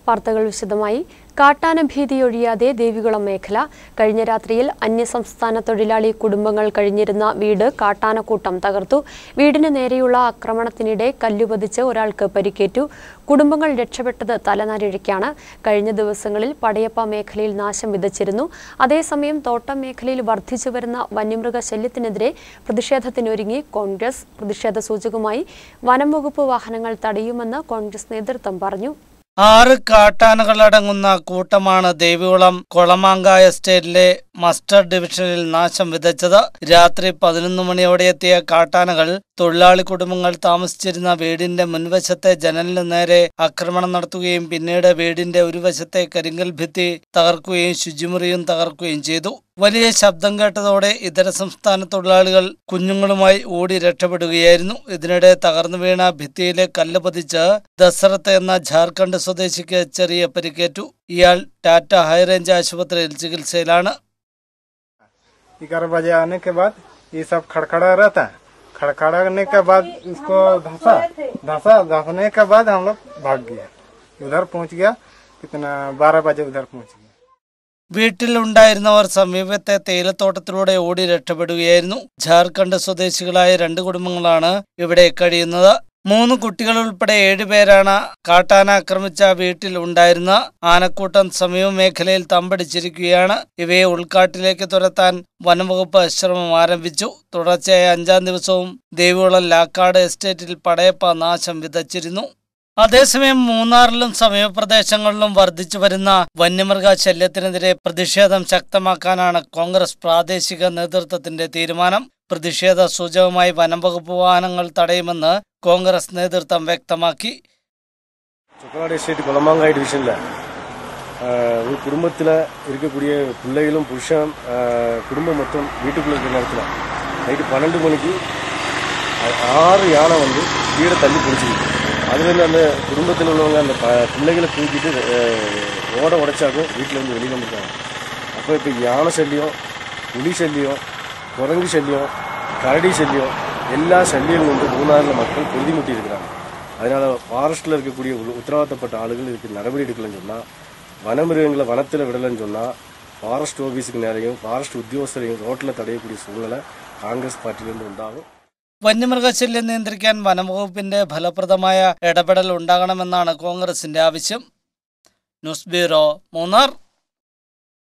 വാർത്തകൾ വിശദമായി. കാട്ടാന ഭീതിയൊഴിയാതെ ദേവികുളം മേഖല. കഴിഞ്ഞ രാത്രിയിൽ അന്യസംസ്ഥാന തൊഴിലാളി കുടുംബങ്ങൾ കഴിഞ്ഞിരുന്ന വീട് കാട്ടാനക്കൂട്ടം തകർത്തു. വീടിന് നേരെയുള്ള ആക്രമണത്തിനിടെ കല്ലുപതിച്ച് ഒരാൾക്ക് പരിക്കേറ്റു. കുടുംബങ്ങൾ രക്ഷപ്പെട്ടത് തലനാരിഴയ്ക്കാണ്. കഴിഞ്ഞ ദിവസങ്ങളിൽ പടയപ്പ മേഖലയിൽ നാശം വിതച്ചിരുന്നു. അതേസമയം തോട്ടം മേഖലയിൽ വർദ്ധിച്ചുവരുന്ന വന്യമൃഗശല്യത്തിനെതിരെ പ്രതിഷേധത്തിനൊരുങ്ങി കോൺഗ്രസ്. പ്രതിഷേധ സൂചകമായി വനം വകുപ്പ് വാഹനങ്ങൾ തടയുമെന്ന് കോൺഗ്രസ് നേതൃത്വം പറഞ്ഞു. 6 കാട്ടാനകളടങ്ങുന്ന കൂട്ടമാണ് ദേവികുളം കൊളമാങ്ക എസ്റ്റേറ്റിലെ മസ്റ്റർ ഡിവിഷനിൽ നാശം വിതച്ചത്. രാത്രി 11 മണിയോടെ എത്തിയ കാട്ടാനകൾ തൊഴിലാളി കുടുംബങ്ങൾ താമസിച്ചിരുന്ന വീടിന്റെ മുൻവശത്തെ ജനലിന് നേരെ ആക്രമണം നടത്തുകയും പിന്നീട് വീടിന്റെ ഒരു വശത്തെ കരിങ്കൽ ഭിത്തി തകർക്കുകയും ശുചിമുറിയും തകർക്കുകയും ചെയ്തു. വലിയ ശബ്ദം കേട്ടതോടെ ഇതര സംസ്ഥാന തൊഴിലാളികൾ കുഞ്ഞുങ്ങളുമായി ഓടി രക്ഷപ്പെടുകയായിരുന്നു. ഇതിനിടെ തകർന്നു വീണ ഭിത്തിയിലെ കല്ല് പതിച്ച് ദസറത്ത് എന്ന ജാർഖണ്ഡ് സ്വദേശിക്ക് ചെറിയ പരിക്കേറ്റു. ഇയാൾ ടാറ്റ ഹൈറേഞ്ച് ആശുപത്രിയിൽ ചികിത്സയിലാണ്. 11 बजे आने के बाद ये सब खड़खड़ा रहता है। खड़खड़ा करने के बाद इसको धंसने के बाद हम लोग भाग गए। उधर पहुंच गया कितना 12 बजे उधर पहुंच गया. വീട്ടിലുണ്ടായിരുന്നവർ സമീപത്തെ തേയിലത്തോട്ടത്തിലൂടെ ഓടി രക്ഷപ്പെടുകയായിരുന്നു. ജാർഖണ്ഡ് സ്വദേശികളായ 2 കുടുംബങ്ങളാണ് ഇവിടെ കഴിയുന്നത്. 3 കുട്ടികൾ ഉൾപ്പെടെ 7 പേരാണ് കാട്ടാന ആക്രമിച്ച വീട്ടിൽ ഉണ്ടായിരുന്ന. ആനക്കൂട്ടം സമീപ മേഖലയിൽ തമ്പടിച്ചിരിക്കുകയാണ്. ഇവയെ ഉൾക്കാട്ടിലേക്ക് തുരത്താൻ വനംവകുപ്പ് ശ്രമം ആരംഭിച്ചു. തുടർച്ചയായ 5-ാം ദിവസവും ദേവികുളം ലാക്കാട് എസ്റ്റേറ്റിൽ പടയപ്പ നാശം വിതച്ചിരുന്നു. അതേസമയം മൂന്നാറിലും സമീപ പ്രദേശങ്ങളിലും വർദ്ധിച്ചു വരുന്ന വന്യമൃഗ ശല്യത്തിനെതിരെ പ്രതിഷേധം ശക്തമാക്കാനാണ് കോൺഗ്രസ് പ്രാദേശിക നേതൃത്വത്തിന്റെ തീരുമാനം. പ്രതിഷേധ സൂചകമായി വനംവകുപ്പ് വാഹനങ്ങൾ തടയുമെന്ന് കോൺഗ്രസ് നേതൃത്വം വ്യക്തമാക്കി. ചൊക്കനാട് എസ്റ്റേറ്റ് കൊളമാങ്കായ ഡിവിഷനിലെ ഒരു കുടുംബത്തിൽ ഇരിക്കக்கூடிய പിള്ളേരും പുരുഷൻ കുടുംബം മൊത്തം വീട്ടുക്കുള്ള നേരത്തിൽ നൈറ്റ് 12 മണിക്ക് 6 யானை வந்து வீடை தள்ளி பிடிச்சிருக்கு. அதுலேருந்து அந்த குடும்பத்தில் உள்ளவங்க அந்த பிள்ளைகளை தூக்கிட்டு ஓட உடைச்சாக்கும் வீட்டில் வந்து வெளியில் வந்துருக்காங்க. அப்போ இப்போ யானை சல்லியம், புலி சல்லியம், குரங்கு சல்லியம், கரடி சல்லியம் எல்லா சல்லியும் கொண்டு மூணாறில் மக்கள் பொருதிமுட்டி இருக்கிறாங்க. அதனால் ஃபாரஸ்ட்டில் இருக்கக்கூடிய உத்தரவாதப்பட்ட ஆளுகள் இதுக்கு நடவடிக்கை எடுக்கலன்னு சொன்னால், வனமிருகங்களை வனத்தில் விடலைன்னு சொன்னால் ஃபாரஸ்ட் ஆஃபீஸுக்கு நேரையும் ஃபாரஸ்ட் உத்தியோகஸ்தரையும் ரோட்டில் தடையக்கூடிய சூழ்நிலை காங்கிரஸ் பார்ட்டியிலேருந்து ഉണ്ടാകും. വന്യമൃഗശല്യം നിയന്ത്രിക്കാൻ വനംവകുപ്പിന്റെ ഫലപ്രദമായ ഇടപെടൽ ഉണ്ടാകണമെന്നാണ് കോൺഗ്രസിന്റെ ആവശ്യം. News bureau, Munnar.